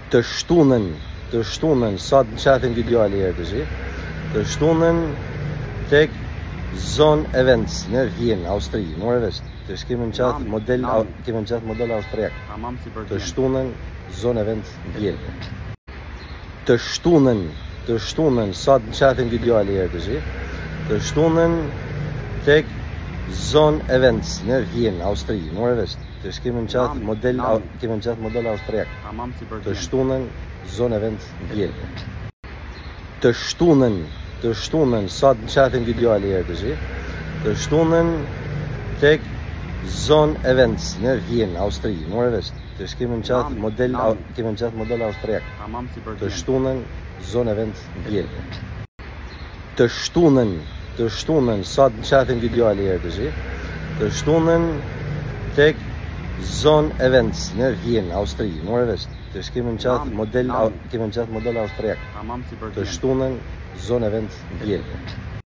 Të shtunën, sa të qatin videali herë të shi, të shtunën tek zonë events në Vjenë, Austri, more vesh. Të shkemi në qatë model, kemi në qatë model austriak. Të shtunën zonë events në Vjenë. Të shtunën, sa të qatin videali herë të shi, të shtunën tek zonë events në Vjenë, Austri, more vesh. Të shkemi në qatë model, kemi në qatë model austriak. Të shtunën zonë events në Vjenë. Të shtunën, sa të qatin videali herë të shi, të shtunën tek zonë events në Vjenë, Austri, more vesh. Të shkemi në qatë model, kemi në qatë model austriak. Të shtunën zonë events në Vjenë. Të shtunën, sa të qatin videali herë të shi, të shtunën tek zonë events në Vjenë, Austri, more vesh. Të shkemi në qatë model, kemi në qatë model austriak. Të shtunën zonë events në Vjenë.